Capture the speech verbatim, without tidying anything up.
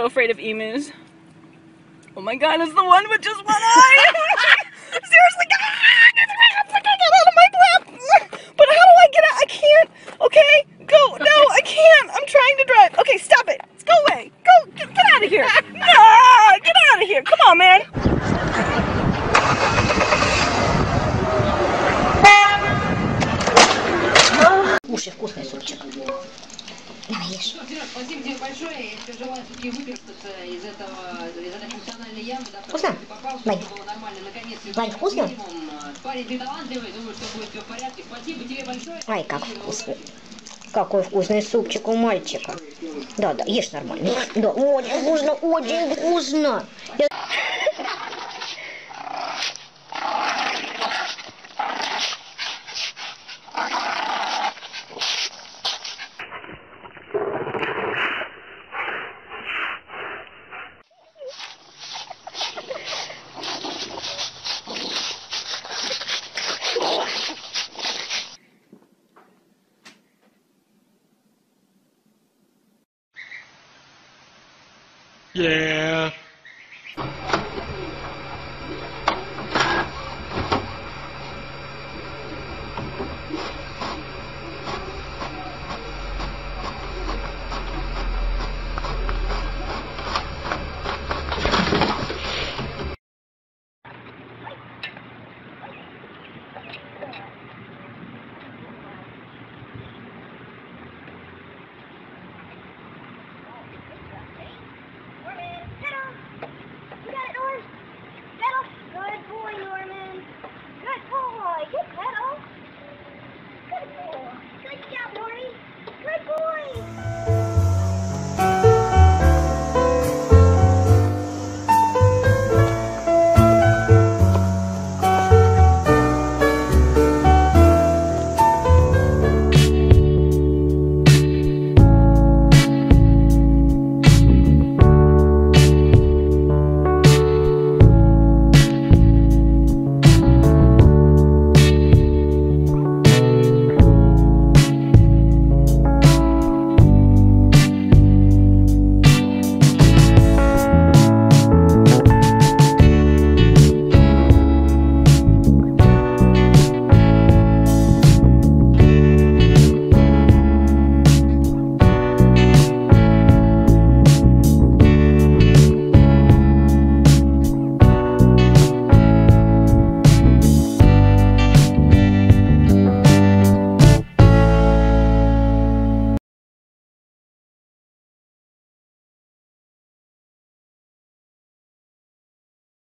so afraid of emus. Oh my god, it's the one with just one eye! Seriously, get out of my lap! But how do I get out? I can't. Okay, go. No, I can't. I'm trying to drive. Okay, stop it. Let's go away. Go. Get, get out of here. No, get out of here. Come on, man. Кушай вкусный супчик. Давай, ешь. Спасибо тебе большое. Я тебе желаю все-таки выписаться из этого, из этой функциональной ямы. Вкусно? Вань. Вань, вкусно? Парень, ты талантливый, думаю, что будет все в порядке. Спасибо тебе большое. Ай, как вкусно. Какой вкусный супчик у мальчика. Да, да, ешь нормально. Да, очень вкусно, очень вкусно. Я... Yeah.